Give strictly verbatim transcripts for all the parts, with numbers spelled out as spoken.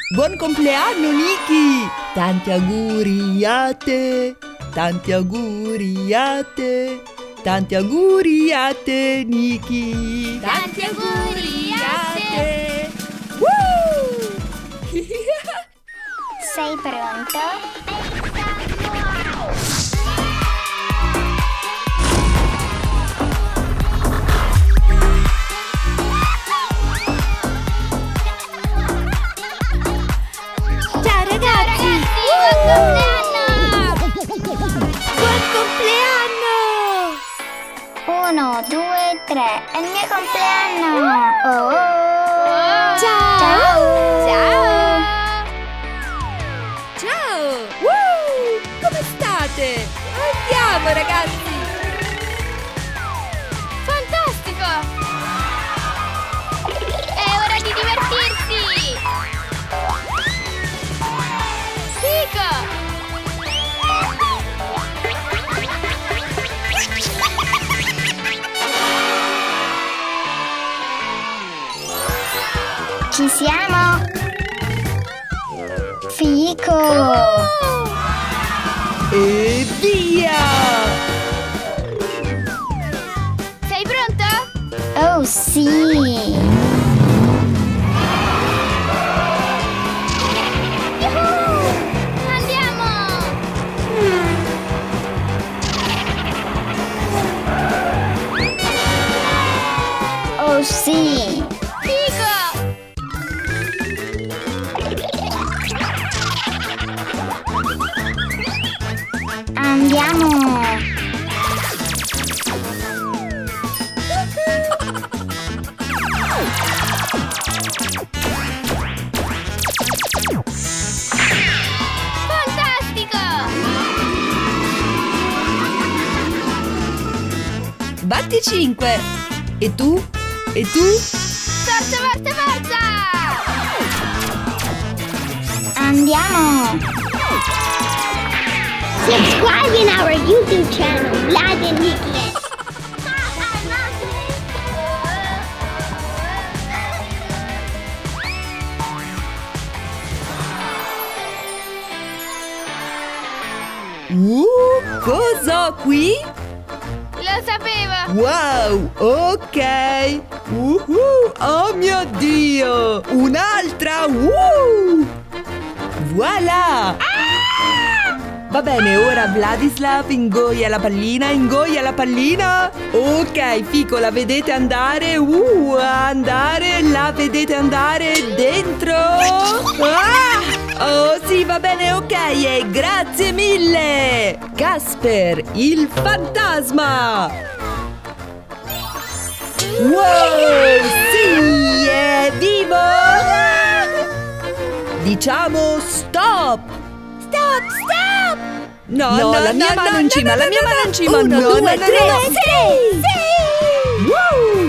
Buon compleanno, Niki! Tanti auguri a te! Tanti auguri a te! Tanti auguri a te, Niki! Tanti auguri a te! Woo! Sei pronto? Uno, due, tre, è il mio compleanno! Oh, oh. Ciao! Ciao! Ciao! Ciao! Woo! Come state? Andiamo, ragazzi! Fantastico! È ora di divertirsi! Fico! Ci siamo! Fico! E via! Sei pronto? Oh sì! Yuhu! Andiamo! Oh sì! Andiamo! Fantastico! Batti cinque! E tu? E tu? Forza, forza, forza! Andiamo! Subscribe in our YouTube channel, Vlad and Nikki. Uh, cosa ho qui? Lo sapevo! Wow, ok! Uh-huh, oh mio Dio! Un'altra! Uh! Voilà! Va bene, ora Vladislav ingoia la pallina, ingoia la pallina. Ok, Fico, la vedete andare? Uh, andare, la vedete andare dentro? Ah! Oh sì, va bene, ok, e grazie mille! Casper, il fantasma! Wow, sì, è vivo! Diciamo stop! Stop, stop! No, No, no, la no, mia no, mano in no, cima, no, la no, mia no, mano no. in cima. Uno, Uno, due, due, tre, tre, sì! Sì! Woo!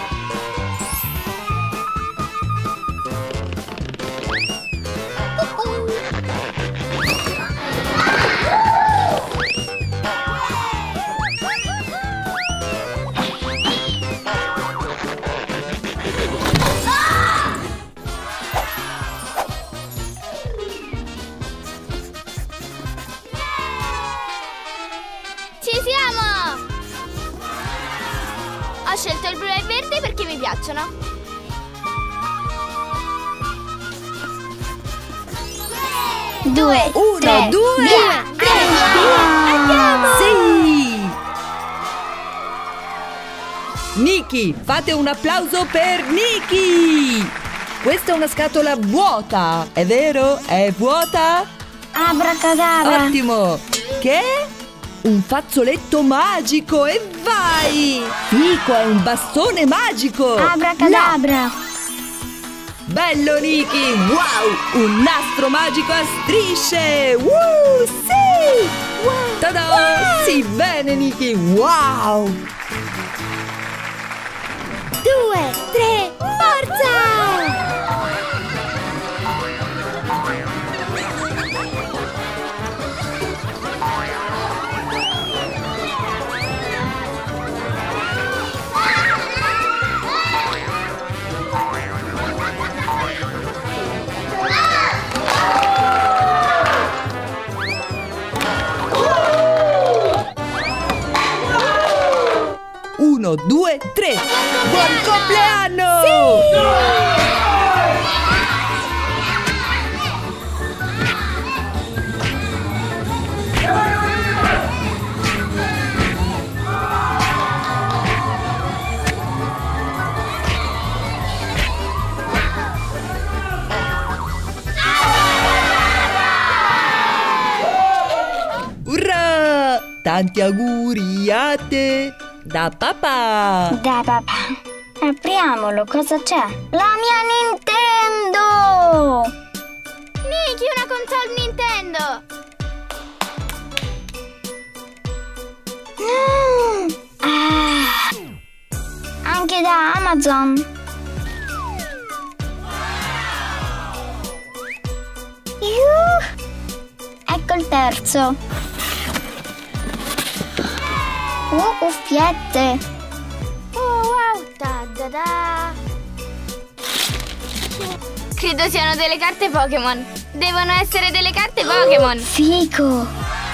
Ci siamo! Ho scelto il blu e il verde perché mi piacciono. Due, Uno, tre, due, via! tre, Andiamo! Sì! Niki, fate un applauso per Niki! Questa è una scatola vuota, è vero? È vuota? Abracadabra! Ottimo! Che? Un fazzoletto magico e vai! Fico, è un bastone magico! Abracadabra! Bello, Niki! Wow! Un nastro magico a strisce! Uh, sì! Wow! Ta-da! Sì, bene, Niki! Wow! Due, tre, forza! tre! Buon compleanno! Urrà! Tanti auguri a te! Da papà! Da papà. Apriamolo, cosa c'è? La mia Nintendo! Niki, una console Nintendo! Mm. Ah. Anche da Amazon. Yuh. Ecco il terzo. Uh, cuffiette. Oh wow! Da da da! Credo siano delle carte Pokémon! Devono essere delle carte Pokémon! Figo.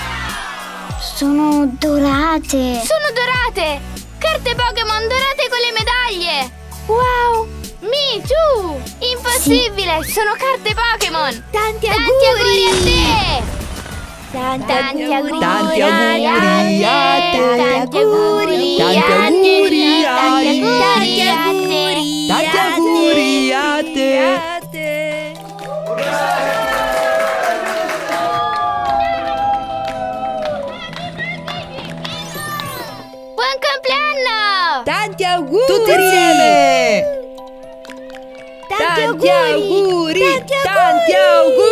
Sono dorate. Sono dorate! Carte Pokémon dorate con le medaglie! Wow! Mi, tu! Impossibile! Sono carte Pokémon! Tanti Tanti auguri a te! Tanti auguri, tanti auguri a te! Tanti auguri, Tanti auguri a tanti te! auguri, Tanti auguri a te! Buon compleanno! Tanti auguri! Tutti insieme! Tanti auguri! Tanti auguri!